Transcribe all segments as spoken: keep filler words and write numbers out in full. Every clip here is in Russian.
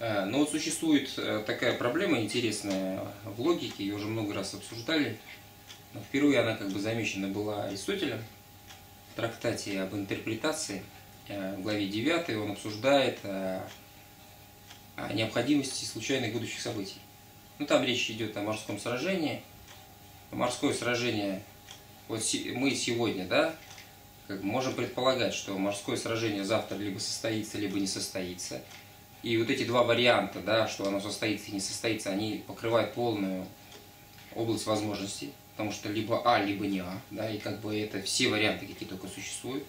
Но вот существует такая проблема интересная в логике, ее уже много раз обсуждали. Но впервые она как бы замечена была Аристотелем в трактате об интерпретации, в главе девятой он обсуждает о необходимости случайных будущих событий. Ну, там речь идет о морском сражении. Морское сражение, вот мы сегодня, да, как бы можем предполагать, что морское сражение завтра либо состоится, либо не состоится. И вот эти два варианта, да, что оно состоится и не состоится, они покрывают полную область возможностей, потому что либо А, либо не А, да, и как бы это все варианты, какие только существуют.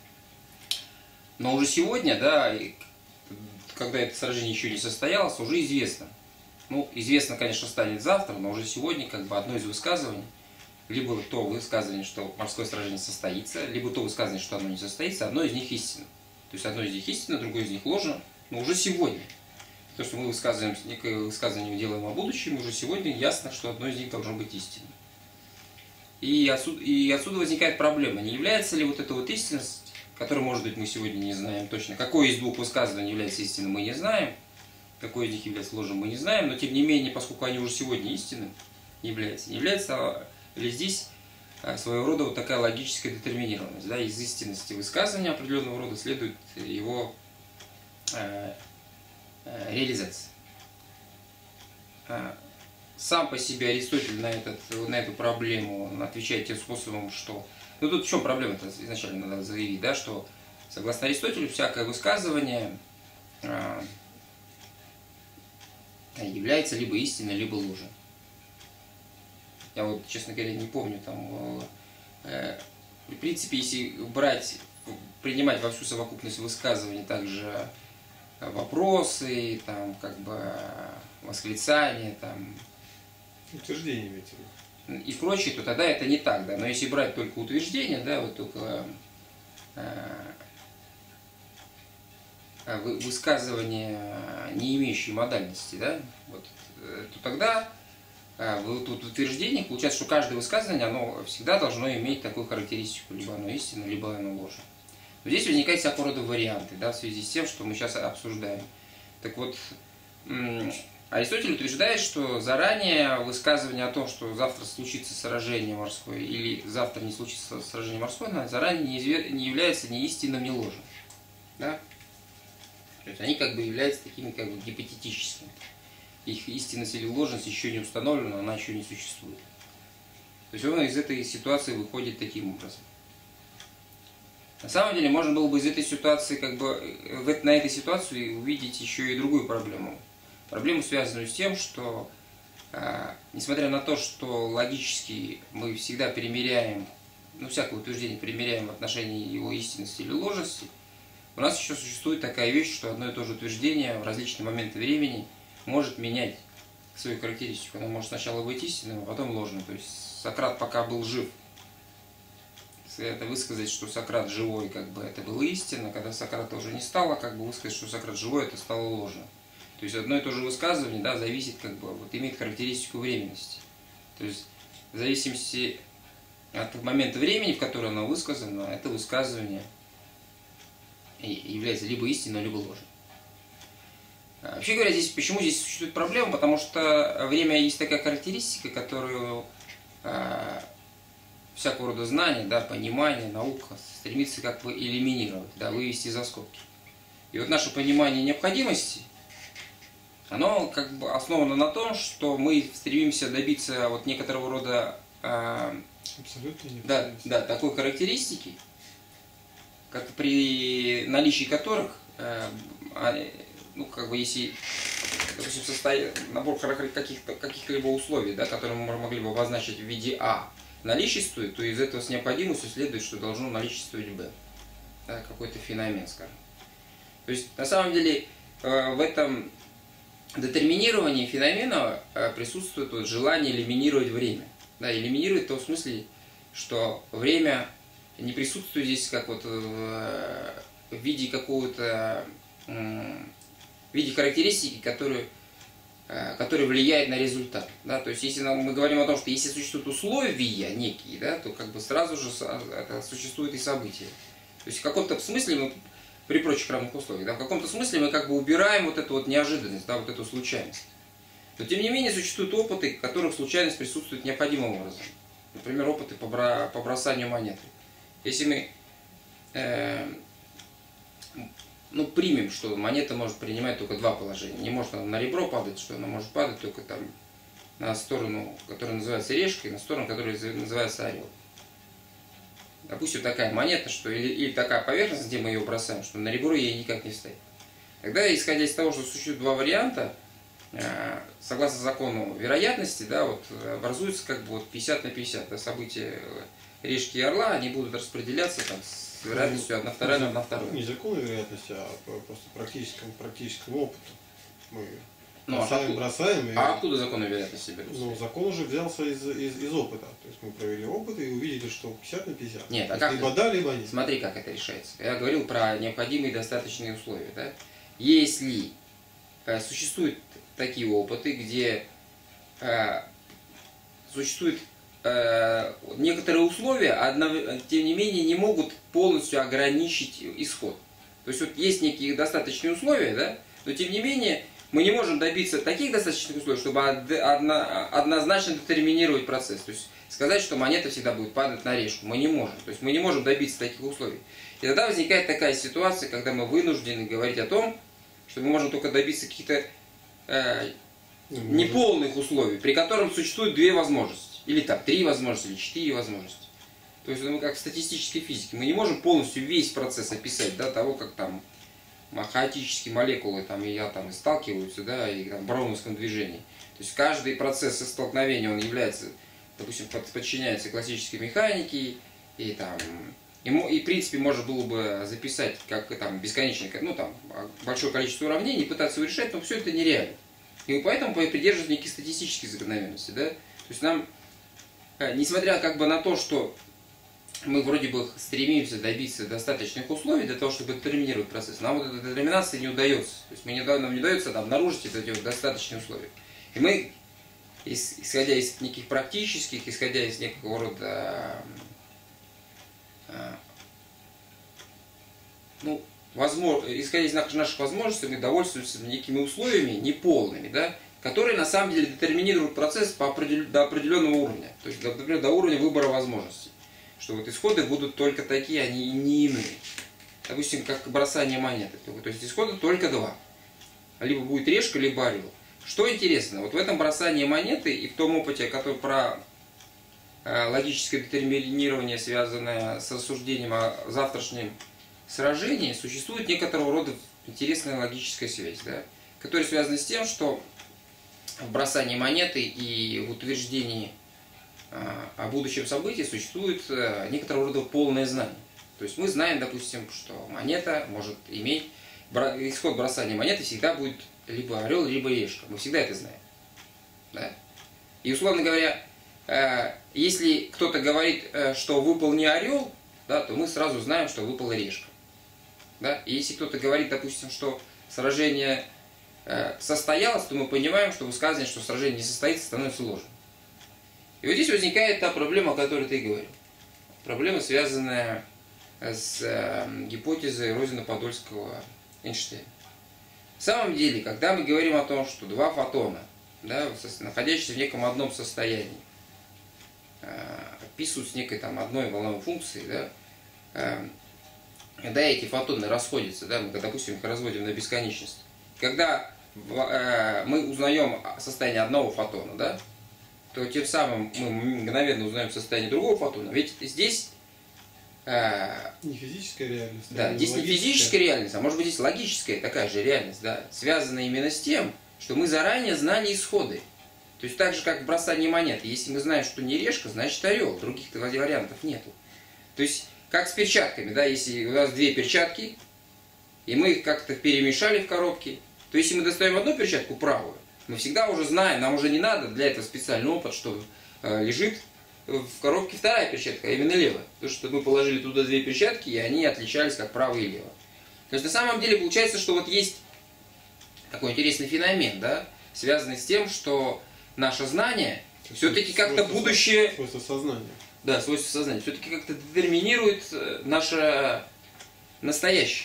Но уже сегодня, да, когда это сражение еще не состоялось, уже известно. Ну, известно, конечно, станет завтра, но уже сегодня как бы одно из высказываний, либо то высказывание, что морское сражение состоится, либо то высказывание, что оно не состоится, одно из них истина. То есть одно из них истина, другое из них ложно, но уже сегодня. То, что мы высказываем, некое высказывание делаем о будущем, уже сегодня ясно, что одно из них должно быть истинным. И отсюда, и отсюда возникает проблема, не является ли вот эта вот истинность, которую, может быть, мы сегодня не знаем точно, какое из двух высказываний является истинным, мы не знаем, какое из них является ложным, мы не знаем, но тем не менее, поскольку они уже сегодня истинным являются, не является ли здесь своего рода вот такая логическая детерминированность, да, из истинности высказывания определенного рода следует его э, э, реализация. Сам по себе Аристотель на, этот, на эту проблему отвечает тем способом, что... Ну тут в чем проблема-то изначально надо заявить, да, что согласно Аристотелю всякое высказывание э, является либо истиной, либо ложью. Я вот, честно говоря, не помню там... Э, в принципе, если брать, принимать во всю совокупность высказываний также вопросы, там, как бы восклицания, там... Утверждение имеете в виду. И прочее, то тогда это не так, да. Но если брать только утверждения, да, вот только э, высказывания, не имеющие модальности, да, вот, то тогда э, вот тут утверждение, получается, что каждое высказывание, оно всегда должно иметь такую характеристику, либо оно истинно, либо оно ложно. Но здесь возникают всякого рода варианты, да, в связи с тем, что мы сейчас обсуждаем. Так вот, Аристотель утверждает, что заранее высказывание о том, что завтра случится сражение морское или завтра не случится сражение морское, заранее не является ни истинным, ни ложным. Да? То есть они как бы являются такими как бы гипотетическими. Их истинность или ложность еще не установлена, она еще не существует. То есть он из этой ситуации выходит таким образом. На самом деле можно было бы из этой ситуации, как бы на этой ситуации увидеть еще и другую проблему. Проблему, связанную с тем, что, э, несмотря на то, что логически мы всегда примеряем, ну, всякое утверждение примеряем в отношении его истинности или ложности, у нас еще существует такая вещь, что одно и то же утверждение в различные моменты времени может менять свою характеристику. Оно может сначала быть истинным, а потом ложным. То есть Сократ пока был жив, это высказать, что Сократ живой, как бы это было истинно, когда Сократа уже не стало, как бы высказать, что Сократ живой, это стало ложно. То есть одно и то же высказывание, да, зависит, как бы, вот, имеет характеристику временности. То есть в зависимости от момента времени, в которое оно высказано, это высказывание является либо истинным, либо ложным. Вообще говоря, здесь, почему здесь существует проблема? Потому что время есть такая характеристика, которую э, всякого рода знания, да, понимание, наука стремится как бы элиминировать, да, вывести за скобки. И вот наше понимание необходимости, оно как бы основано на том, что мы стремимся добиться вот некоторого рода э, да, да, такой характеристики, как при наличии которых, э, ну, как бы если, допустим, состоит набор каких-то каких-либо условий, да, которые мы могли бы обозначить в виде А, наличествует, то из этого с необходимостью следует, что должно наличествовать Б. Да, какой-то феномен, скажем. То есть, на самом деле, э, в этом детерминировании феномена присутствует вот желание элиминировать время. Да, элиминировать в том смысле, что время не присутствует здесь как вот в виде какого-то, в виде характеристики, которая, которая влияет на результат. Да? То есть если мы говорим о том, что если существуют условия некие, да, то как бы сразу же это существует и события. То есть в каком-то смысле мы при прочих равных условиях. Да? В каком-то смысле мы как бы убираем вот эту вот неожиданность, да, вот эту случайность. Но тем не менее существуют опыты, в которых случайность присутствует необходимым образом. Например, опыты по, бра... по бросанию монеты. Если мы э... ну, примем, что монета может принимать только два положения. Не может она на ребро падать, что она может падать только там на сторону, которая называется решка, и на сторону, которая называется орел. Допустим, такая монета, что или, или такая поверхность, где мы ее бросаем, что на ребро ей никак не стоит. Тогда, исходя из того, что существует два варианта, согласно закону вероятности, да, вот, образуется как бы вот пятьдесят на пятьдесят. Да, события решки и орла, они будут распределяться там, с вероятностью одна вторая на одна вторая. Не закону вероятности, а просто практическому, практическому опыту. Мы ну, бросаем, откуда, бросаем. И... А откуда законы вероятности берутся? Ну, закон уже взялся из, из, из опыта. То есть мы провели опыт и увидели, что пятьдесят на пятьдесят. Нет, а как либо да, либо нет. Смотри, как это решается. Я говорил про необходимые достаточные условия. Да? Если э, существуют такие опыты, где э, существуют э, некоторые условия, одно, тем не менее не могут полностью ограничить исход. То есть вот есть некие достаточные условия, да? Но тем не менее мы не можем добиться таких достаточных условий, чтобы одно, однозначно детерминировать процесс. То есть сказать, что монета всегда будет падать на решку. Мы не можем. То есть мы не можем добиться таких условий. И тогда возникает такая ситуация, когда мы вынуждены говорить о том, что мы можем только добиться каких-то э, неполных условий, при котором существуют две возможности. Или там три возможности, или четыре возможности. То есть мы как в статистической физике. Мы не можем полностью весь процесс описать, да, того, как там хаотические молекулы там, и атомы сталкиваются, да, и там, в броуновском движении. То есть каждый процесс столкновения, он является, допустим, подчиняется классической механике, и там, ему, и в принципе можно было бы записать как там бесконечное, ну там, большое количество уравнений, пытаться его решать, но все это нереально. И поэтому придерживаются некие статистические закономерности, да. То есть нам, несмотря как бы на то, что мы вроде бы стремимся добиться достаточных условий для того, чтобы детерминировать процесс, нам вот эта детерминация не удается. То есть мы не, нам не удается там, обнаружить эти вот достаточные условия. И мы, исходя из неких практических, исходя из некого рода ну, возможно, исходя из наших возможностей, мы довольствуемся некими условиями неполными, да, которые на самом деле детерминируют процесс по определен... до определенного уровня, то есть, например, до уровня выбора возможностей. Что вот исходы будут только такие, они не иные. Допустим, как бросание монеты. То есть исхода только два. Либо будет решка, либо орел. Что интересно, вот в этом бросании монеты и в том опыте, который про э, логическое детерминирование, связанное с рассуждением о завтрашнем сражении, существует некоторого рода интересная логическая связь, да, которая связана с тем, что в бросании монеты и в утверждении о будущем событии существует некоторого рода полное знание. То есть мы знаем, допустим, что монета может иметь, исход бросания монеты всегда будет либо орел, либо решка. Мы всегда это знаем. Да? И, условно говоря, если кто-то говорит, что выпал не орел, да, то мы сразу знаем, что выпала решка. Да? И если кто-то говорит, допустим, что сражение состоялось, то мы понимаем, что высказывание, что сражение не состоится, становится ложным. И вот здесь возникает та проблема, о которой ты говорил. Проблема, связанная с э, гипотезой Розена-Подольского-Эйнштейна. В самом деле, когда мы говорим о том, что два фотона, да, находящиеся в неком одном состоянии, э, описывают с некой там одной волновой функцией, да, э, когда эти фотоны расходятся, да, мы, допустим, их разводим на бесконечность, когда э, мы узнаем состояние одного фотона, да, то тем самым мы мгновенно узнаем состояние другого фотона. Ведь здесь э, не физическая реальность. Да, здесь не физическая реальность, а может быть здесь логическая такая же реальность, да, связанная именно с тем, что мы заранее знали исходы. То есть так же, как в бросании монеты. Если мы знаем, что не решка, значит орел. Других вариантов нету. То есть, как с перчатками, да, если у нас две перчатки, и мы их как-то перемешали в коробке, то если мы достаем одну перчатку правую, мы всегда уже знаем, нам уже не надо для этого специальный опыт, что э, лежит в коробке вторая перчатка, а именно левая. Потому что мы положили туда две перчатки, и они отличались как правая и левая. То есть на самом деле получается, что вот есть такой интересный феномен, да, связанный с тем, что наше знание все-таки как-то будущее... Свойство сознания. Да, свойство сознания. Все-таки как-то детерминирует наше настоящее.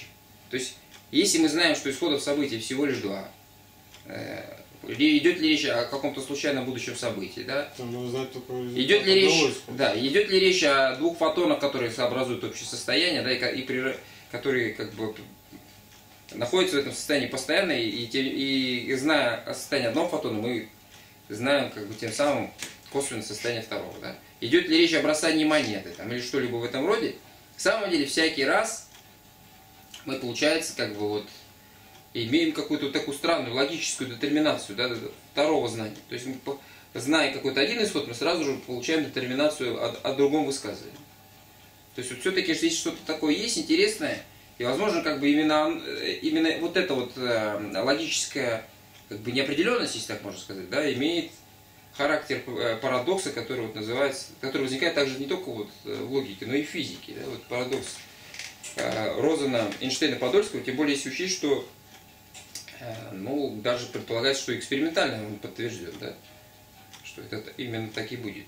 То есть, если мы знаем, что исходов событий всего лишь два, э, идет ли речь о каком-то случайном будущем событии, да? Идет ли речь, да, идет ли речь о двух фотонах, которые сообразуют общее состояние, да, и, и при, которые как бы находятся в этом состоянии постоянно, и, и, и зная о состоянии одного фотона, мы знаем как бы тем самым косвенное состояние второго, да? Идет ли речь о бросании монеты там, или что-либо в этом роде, в самом деле всякий раз мы, получается, как бы вот имеем какую-то такую странную логическую детерминацию, да, второго знания. То есть, мы, зная какой-то один исход, мы сразу же получаем детерминацию о, о другом высказывании. То есть, вот все-таки здесь что-то такое есть интересное, и, возможно, как бы именно, именно вот эта вот э, логическая как бы неопределенность, если так можно сказать, да, имеет характер парадокса, который вот называется, который возникает также не только вот в логике, но и в физике. Да, вот парадокс э, Розена, Эйнштейна, Подольского, тем более если учесть, что ну, даже предполагается, что экспериментально он подтвержден, да, что это именно так и будет.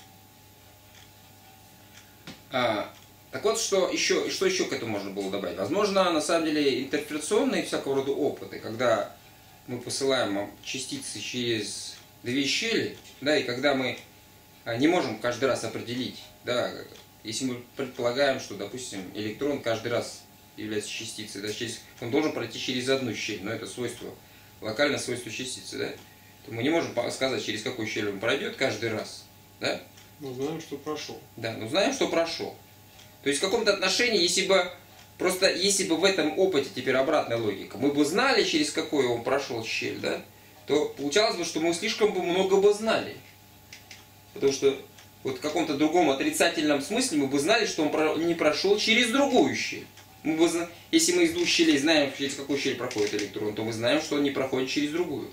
А, так вот, что еще, что еще к этому можно было добавить? Возможно, на самом деле, интерферационные всякого рода опыты, когда мы посылаем частицы через две щели, да, и когда мы не можем каждый раз определить, да, если мы предполагаем, что, допустим, электрон каждый раз является частицей, да, через, он должен пройти через одну щель, но это свойство, локальное свойство частицы, да, то мы не можем сказать, через какую щель он пройдет каждый раз, да. Но знаем, что прошел. Да, но знаем, что прошел. То есть в каком-то отношении, если бы, просто если бы в этом опыте, теперь обратная логика, мы бы знали, через какую он прошел щель, да, то получалось бы, что мы слишком бы много бы знали. Потому что вот в каком-то другом отрицательном смысле мы бы знали, что он не прошел через другую щель. Мы бы, если мы из двух щелей знаем, через какую щель проходит электрон, то мы знаем, что он не проходит через другую.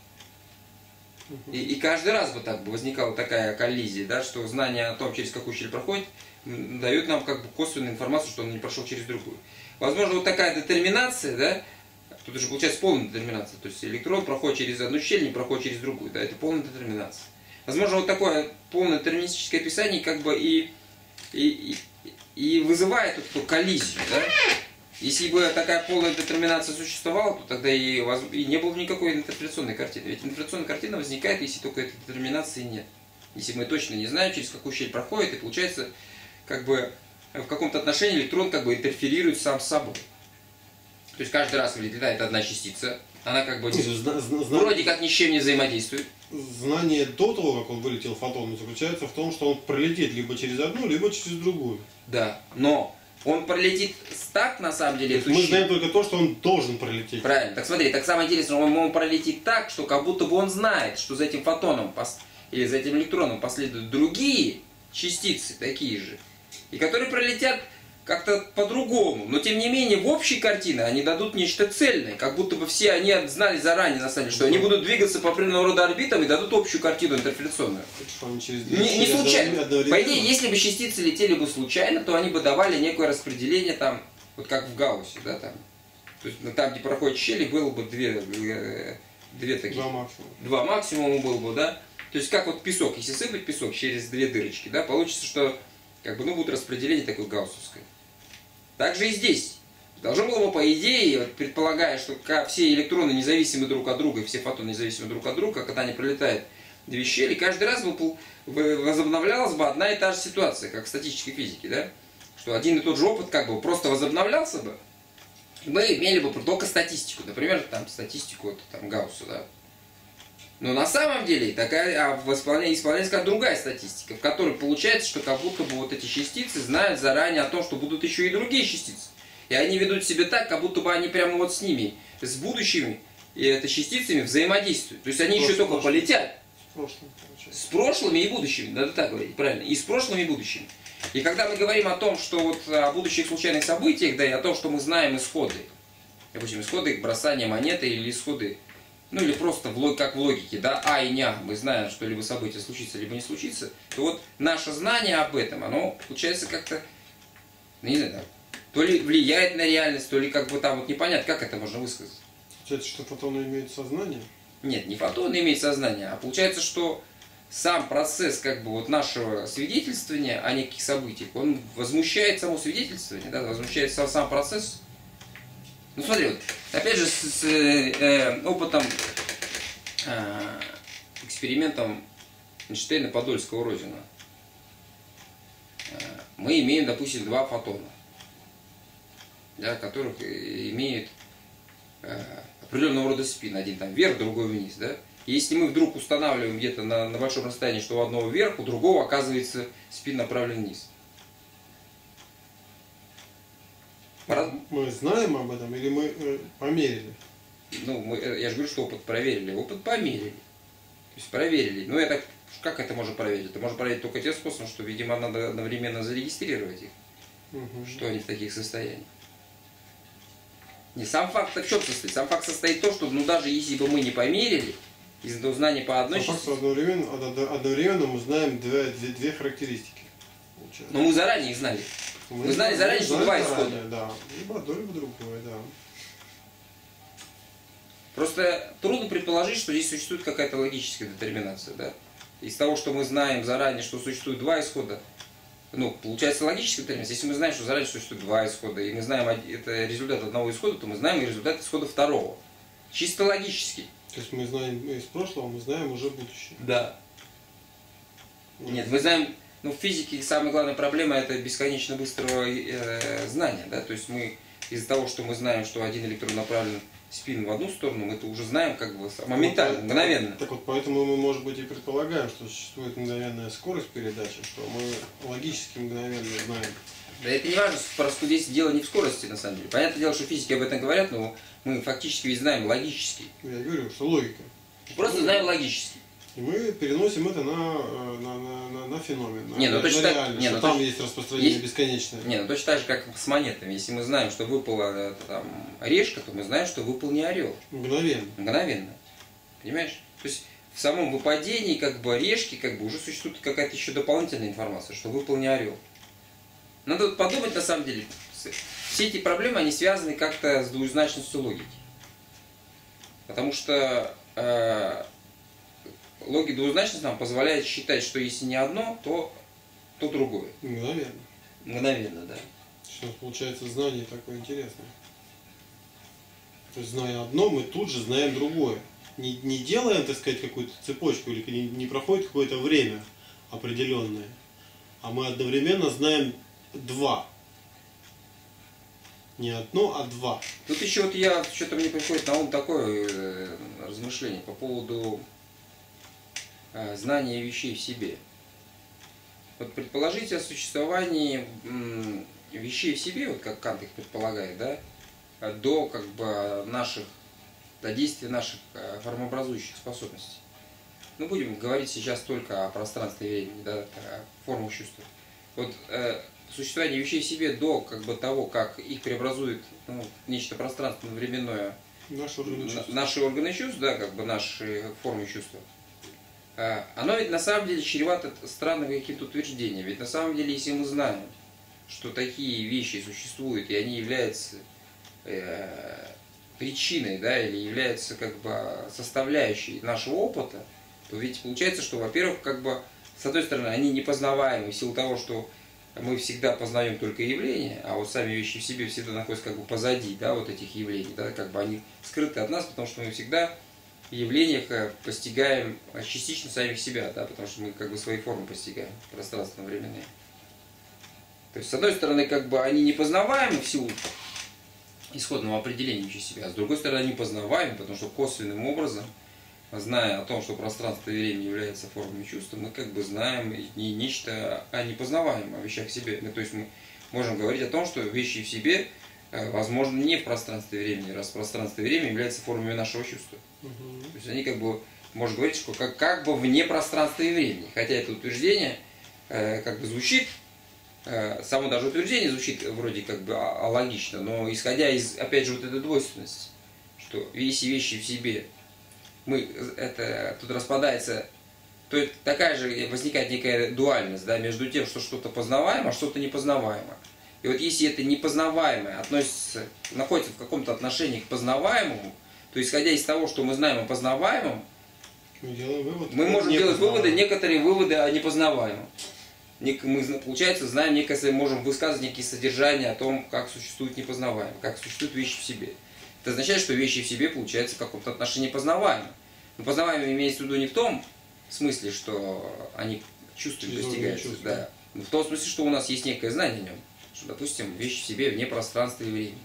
И, и каждый раз бы так бы возникала такая коллизия, да, что знание о том, через какую щель проходит, дает нам как бы косвенную информацию, что он не прошел через другую. Возможно, вот такая детерминация, да, тут уже получается полная детерминация, то есть электрон проходит через одну щель, не проходит через другую, да, это полная детерминация. Возможно, вот такое полное детерминистическое описание как бы и, и, и, и вызывает эту коллизию, да. Если бы такая полная детерминация существовала, то тогда и, и не было бы никакой интерпретационной картины. Ведь интерпретационная картина возникает, если только этой детерминации нет. Если мы точно не знаем, через какую щель проходит, и получается, как бы в каком-то отношении электрон как бы интерферирует сам с собой. То есть каждый раз вылетает одна частица, она как бы вроде как ни с чем не взаимодействует. Знание до того, как он вылетел фотон, заключается в том, что он пролетит либо через одну, либо через другую. Да, но он пролетит так, на самом деле, эту мы щель. знаем только то, что он должен пролететь. Правильно. Так смотри, так самое интересное, он, он пролетит так, что как будто бы он знает, что за этим фотоном пос... или за этим электроном последуют другие частицы, такие же, и которые пролетят как-то по-другому. Но тем не менее, в общей картине они дадут нечто цельное, как будто бы все они знали заранее, на самом деле, что они будут двигаться по определенного рода орбитам и дадут общую картину интерферационную. Не, не случайно. По идее, если бы частицы летели бы случайно, то они бы давали некое распределение там, вот как в Гауссе, да, там. То есть там, где проходят щели, было бы две, две таких. Два максимума. Два максимума было бы, да. То есть как вот песок, если сыпать песок через две дырочки, да, получится, что как бы, ну, будет распределение такое гауссовское. Также и здесь. Должно было бы, по идее, предполагая, что все электроны независимы друг от друга, и все фотоны независимы друг от друга, когда они пролетают в две щели, каждый раз бы возобновлялась бы одна и та же ситуация, как в статической физике, да? Что один и тот же опыт как бы просто возобновлялся бы, и мы имели бы только статистику, например, там статистику вот, там, Гаусса, да? Но на самом деле такая, а в исполнении исполняется как другая статистика, в которой получается, что как будто бы вот эти частицы знают заранее о том, что будут еще и другие частицы. И они ведут себя так, как будто бы они прямо вот с ними, с будущими и это частицами взаимодействуют. То есть они еще только полетят. С прошлым, с прошлыми и будущими, надо так говорить, правильно, и с прошлыми и будущими. И когда мы говорим о том, что вот о будущих случайных событиях, да и о том, что мы знаем исходы, допустим, исходы бросания монеты или исходы, ну или просто в, как в логике, да, а и не а, мы знаем, что либо событие случится, либо не случится, то вот наше знание об этом, оно получается как-то, ну, не знаю, то ли влияет на реальность, то ли как бы там вот непонятно, как это можно высказать. Получается, что фотоны имеют сознание? Нет, не фотоны имеют сознание, а получается, что сам процесс как бы вот нашего свидетельствования о неких событиях, он возмущает само свидетельствование, да, возмущает сам, сам процесс. Ну смотри, вот, опять же, с, с э, опытом, э, экспериментом Эйнштейна, Подольского, Розина, э, мы имеем, допустим, два фотона, да, которых имеют э, определенного рода спин, один там вверх, другой вниз, да. И если мы вдруг устанавливаем где-то на, на большом расстоянии, что у одного вверх, у другого оказывается спин направлен вниз. Мы знаем об этом или мы э, померили? Ну, мы, я же говорю, что опыт проверили. Опыт померили. То есть проверили. Ну, это, как это можно проверить? Это можно проверить только тем способом, что, видимо, надо одновременно зарегистрировать их, угу. Что они в таких состояниях. Не, сам факт в чем состоит? Сам факт состоит в том, что, ну, даже если бы мы не померили, из знаний по одной части... Одновременно, одновременно мы знаем две, две, две характеристики. Получается. Но мы заранее их знали. Мы, мы знали заранее, что два исхода. Да, либо одно, либо другое, да. Просто трудно предположить, что здесь существует какая-то логическая детерминация, да? Из того, что мы знаем заранее, что существует два исхода, ну, получается логическая детерминация. Если мы знаем, что заранее существует два исхода, и мы знаем, это результат одного исхода, то мы знаем и результат исхода второго. Чисто логически. То есть мы знаем из прошлого, мы знаем уже будущее. Да. Нет, мы знаем... Ну, в физике самая главная проблема — это бесконечно быстрого э, знания, да, то есть мы из-за того, что мы знаем, что один электрон направлен спин в одну сторону, мы это уже знаем как бы моментально, вот, мгновенно. Так вот, поэтому мы, может быть, и предполагаем, что существует мгновенная скорость передачи, что мы логически мгновенно знаем. Да это не важно, просто здесь дело не в скорости, на самом деле. Понятное дело, что физики об этом говорят, но мы фактически ведь знаем логически. Я говорю, что логика. Просто ну, знаем логически. И мы переносим это на, на, на, на, на феномен, на, не, ну, на точно реальность, так, не, что ну, там точно, есть распространение есть, бесконечное. Не, ну точно так же, как с монетами. Если мы знаем, что выпала это, там, решка, то мы знаем, что выпал не орел. Мгновенно. Мгновенно. Понимаешь? То есть в самом выпадении как бы решки как бы уже существует какая-то еще дополнительная информация, что выпал не орел. Надо вот подумать на самом деле. Все эти проблемы, они связаны как-то с двузначностью логики. Потому что э, логика двузначности нам позволяет считать, что если не одно, то, то другое. Мгновенно. Мгновенно, да. Что получается знание такое интересное. То есть, зная одно, мы тут же знаем другое. Не, не делаем, так сказать, какую-то цепочку, или не, не проходит какое-то время определенное, а мы одновременно знаем два. Не одно, а два. Тут еще вот я, что-то мне приходит на ум такое э, размышление по поводу э, знания вещей в себе. Вот предположите о существовании м, вещей в себе, вот как Кант их предполагает, да, до как бы наших, до действия наших э, формообразующих способностей. Ну, будем говорить сейчас только о пространстве и времени, да, о формах чувств. Вот э, существование вещей в себе до как бы того, как их преобразует ну, нечто пространственно-временное, наши органы чувств, наши органы чувств, да, как бы наши формы чувства, оно ведь на самом деле чревато странным каким-то утверждением. Ведь на самом деле, если мы знаем, что такие вещи существуют, и они являются э, причиной, да, или являются как бы составляющей нашего опыта, то ведь получается, что, во-первых, как бы, с одной стороны, они непознаваемы в силу того, что мы всегда познаем только явления, а вот сами вещи в себе всегда находятся как бы позади, да, вот этих явлений, да, как бы они скрыты от нас, потому что мы всегда в явлениях постигаем частично самих себя, да, потому что мы как бы свои формы постигаем, пространственно-временные. То есть, с одной стороны, как бы они непознаваемы в силу исходного определения вещей себя, а с другой стороны, они познаваемы, потому что косвенным образом, зная о том, что пространство и время является формами чувства, мы как бы знаем не нечто а непознаваемое о вещах в себе. Ну, то есть мы можем говорить о том, что вещи в себе возможно не в пространстве и времени, раз пространство и время являются формами нашего чувства. Угу. То есть они как бы, можно говорить, что как, как бы вне пространства и времени. Хотя это утверждение э, как бы звучит, э, само даже утверждение звучит вроде как бы алогично, но исходя из, опять же, вот этой двойственности, что если вещи в себе мы, это, тут распадается, то такая же возникает некая дуальность, да, между тем, что что-то познаваемо, а что-то непознаваемо. И вот если это непознаваемое относится, находится в каком-то отношении к познаваемому, то исходя из того, что мы знаем о познаваемом, мы, делаем вывод, мы можем делать выводы, некоторые выводы о непознаваемом. мы, получается, знаем некое, можем высказывать некие содержания о том, как существует непознаваемое, как существуют вещи в себе. Это означает, что вещи в себе, получается, в каком-то отношении познаваемы. Но познаваемые имеется в виду не в том смысле, что они чувствами достигаются, да, но в том смысле, что у нас есть некое знание о нем, что, допустим, вещи в себе вне пространства и времени.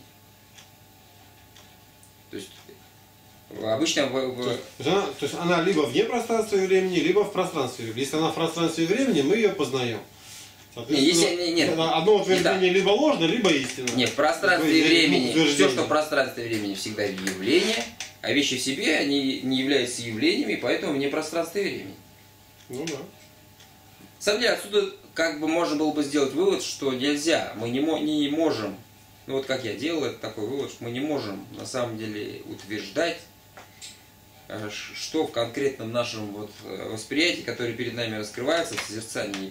То есть, обычно... В, в... То, есть, она, то есть она либо вне пространства и времени, либо в пространстве и времени. Если она в пространстве и времени, мы ее познаем. Не, если, не, нет, одно утверждение либо ложно, либо истина. Нет, в пространстве и времени, все, что в пространстве и времени, всегда явление, а вещи в себе, они не являются явлениями, поэтому вне пространства и времени. Ну да. На самом деле, отсюда как бы можно было бы сделать вывод, что нельзя, мы не, не можем, ну вот как я делал, это такой вывод, что мы не можем на самом деле утверждать, что в конкретном нашем вот восприятии, которое перед нами раскрывается в созерцании,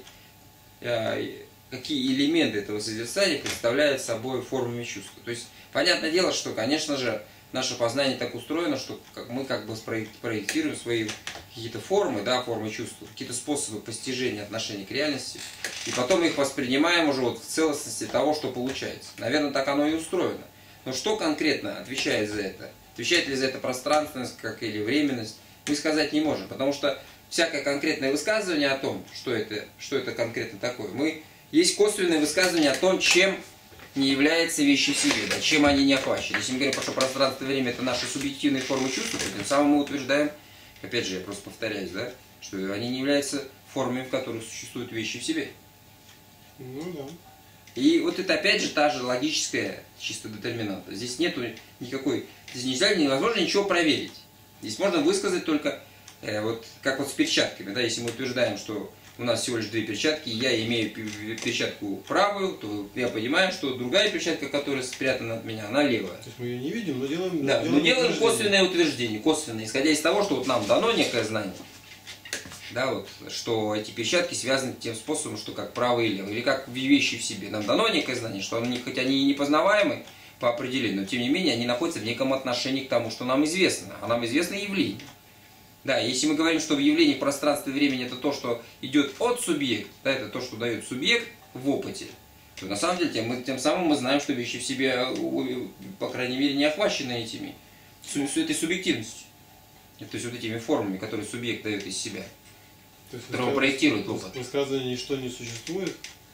какие элементы этого созерцания представляют собой формами чувства. То есть, понятное дело, что, конечно же, наше познание так устроено, что мы как бы проектируем свои какие-то формы, да, формы чувства, какие-то способы постижения отношений к реальности, и потом их воспринимаем уже вот в целостности того, что получается. Наверное, так оно и устроено. Но что конкретно отвечает за это? Отвечает ли за это пространственность, как или временность, мы сказать не можем, потому что всякое конкретное высказывание о том, что это, что это конкретно такое, мы, есть косвенное высказывание о том, чем не является вещи в себе, да, чем они не охвачены. Если мы говорим, что пространство и время – это наши субъективные формы чувства, то тем самым мы утверждаем, опять же, я просто повторяюсь, да, что они не являются формами, в которых существуют вещи в себе. Ну да. И вот это опять же та же логическая чисто детерминанта. Здесь нету никакой, здесь нельзя, невозможно ничего проверить. Здесь можно высказать только, э, вот как вот с перчатками, да, если мы утверждаем, что у нас всего лишь две перчатки, и я имею перчатку правую, то я понимаю, что другая перчатка, которая спрятана от меня, она левая. То есть мы ее не видим, но делаем... Да, делаем но делаем косвенное утверждение, косвенное, исходя из того, что вот нам дано некое знание, да, вот, что эти перчатки связаны тем способом, что как правый и левый, или как вещи в себе. Нам дано некое знание, что они, хоть они и не познаваемы по определению, но тем не менее они находятся в неком отношении к тому, что нам известно, а нам известно явление. Да, если мы говорим, что в явлении пространства и времени это то, что идет от субъекта, да, это то, что дает субъект в опыте, то на самом деле тем, мы, тем самым мы знаем, что вещи в себе, по крайней мере, не охвачены этими, с этой субъективностью. То есть вот этими формами, которые субъект дает из себя, которые он проектирует в опыт. Высказывание «ничто не существует».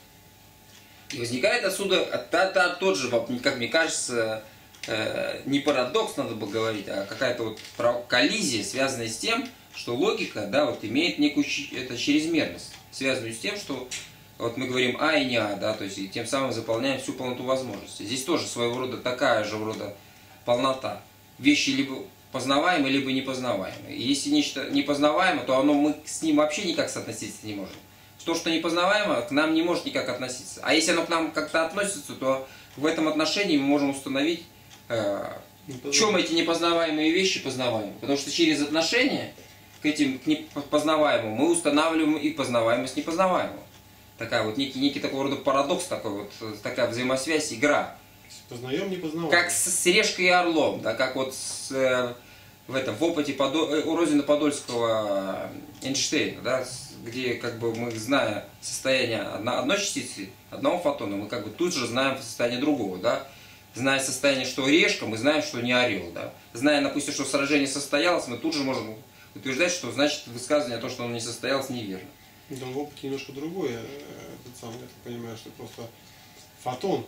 И возникает отсюда та, та, тот же, как мне кажется, не парадокс надо бы говорить, а какая-то вот коллизия, связанная с тем, что логика, да, вот имеет некую это чрезмерность, связанную с тем, что вот мы говорим А и не А, да, то есть и тем самым заполняем всю полноту возможностей. Здесь тоже своего рода такая же рода полнота. Вещи либо познаваемые, либо непознаваемые. И если нечто непознаваемое, то оно, мы с ним вообще никак соотноситься не можем. То, что непознаваемо, к нам не может никак относиться. А если оно к нам как-то относится, то в этом отношении мы можем установить, в чем эти непознаваемые вещи познаваемы. Потому что через отношения к этим к непознаваемым мы устанавливаем и познаваемость непознаваемого. Такая вот некий, некий такого рода парадокс, такой вот, такая взаимосвязь, игра. Познаем, не познаваем. Как с, с решкой и орлом, да, как вот с, э, в этом в опыте Подо, э, у Розина Подольского Эйнштейна, да, где как бы мы, зная состояние одной частицы, одного фотона, мы как бы тут же знаем состояние другого, да. Зная состояние, что решка, мы знаем, что не орел, да. Зная, допустим, что сражение состоялось, мы тут же можем утверждать, что значит высказывание о том, что оно не состоялось, неверно. Да, в опыте немножко другое. Этот самый, я так понимаю, что просто фотон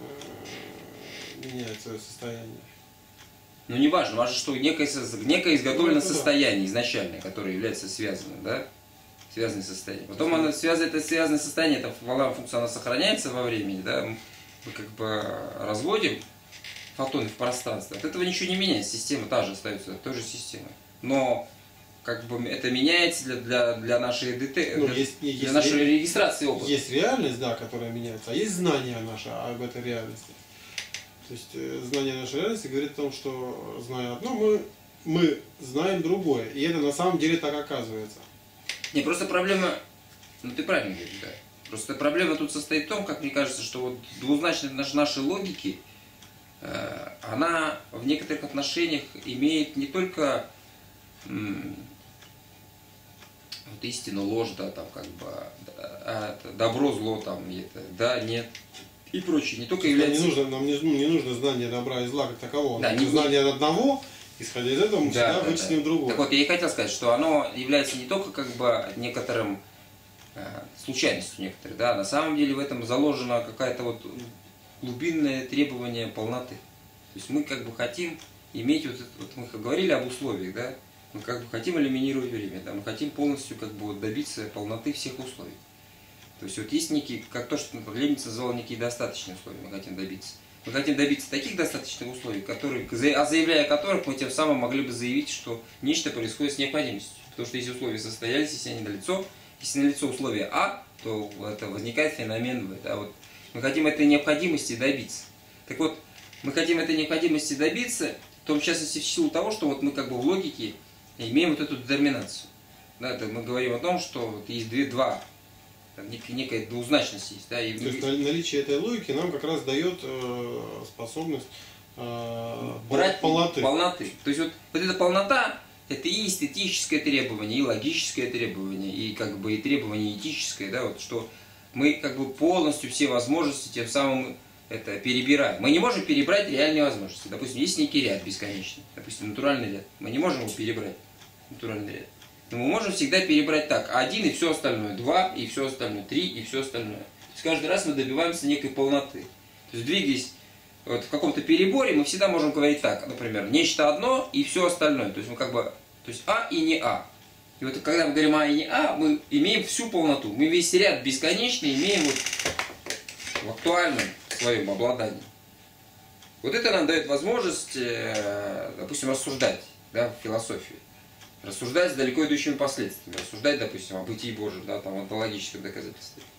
э, меняет свое состояние. Ну не важно, важно, что некое, некое изготовлено ну, состояние да. изначальное, которое является связанным, да? Связанное состояние. Потом оно связано, это связанное состояние, эта волновая функция, она сохраняется во времени, да? Мы как бы разводим фотоны в пространстве. От этого ничего не меняется, система та же остается, той же системой. Но как бы это меняется для, для, для нашей ДТ, ну, для, есть, для есть нашей ре... регистрации опыта. Есть реальность, да, которая меняется, а есть знание наше об этой реальности. То есть э, знание нашей реальности говорит о том, что зная одно, мы, мы знаем другое. И это на самом деле так оказывается. Не, просто проблема, ну ты правильно говоришь, да. Просто проблема тут состоит в том, как мне кажется, что вот двузначность нашей логики, э, она в некоторых отношениях имеет не только м, вот истина, ложь, да, там как бы а, добро, зло, там, это, да, нет, и прочее. Не только является... Нам не нужно, нам не, ну, не нужно знание добра и зла как такового. Да, Нам не... знание одного, исходя из этого, мы да, всегда да, вычислим да. другое. Так вот, я и хотел сказать, что оно является не только как бы некоторым э, случайностью некоторой, да, на самом деле в этом заложено какая-то вот глубинное требование полноты. То есть мы как бы хотим иметь, вот, вот мы говорили об условиях, да, мы как бы хотим элиминировать время, да, мы хотим полностью как бы вот добиться полноты всех условий. То есть вот есть некие, как то, что Лейбниц называл, некие достаточные условия, мы хотим добиться. Мы хотим добиться таких достаточных условий, которые, а заявляя о которых, мы тем самым могли бы заявить, что нечто происходит с необходимостью. Потому что если условия состоялись, если они налицо, если налицо условие А, то это возникает феномен В. Да, вот. Мы хотим этой необходимости добиться. Так вот, мы хотим этой необходимости добиться, в том частности в силу того, что вот мы как бы в логике имеем вот эту детерминацию. Да, это мы говорим о том, что вот есть две, два, некая двузначность есть. Да, и То есть наличие этой логики нам как раз дает э, способность э, брать полноты. полноты. То есть вот, вот эта полнота, это и эстетическое требование, и логическое требование, и как бы и требование этическое, да, вот, что мы как бы полностью все возможности тем самым это перебираем. Мы не можем перебрать реальные возможности. Допустим, есть некий ряд бесконечный, допустим, натуральный ряд. Мы не можем его перебрать, натуральный ряд. Но мы можем всегда перебрать так, один и все остальное, два и все остальное, три и все остальное. То есть каждый раз мы добиваемся некой полноты. То есть двигаясь вот в каком-то переборе, мы всегда можем говорить так, например, нечто одно и все остальное. То есть мы как бы, то есть А и не А. И вот когда мы говорим А и не А, мы имеем всю полноту. Мы весь ряд бесконечный имеем вот в актуальном своем обладании. Вот это нам дает возможность, допустим, рассуждать, да, в философии. Рассуждать с далеко идущими последствиями. Рассуждать, допустим, о бытии Божьем, да, там, онтологическом доказательстве.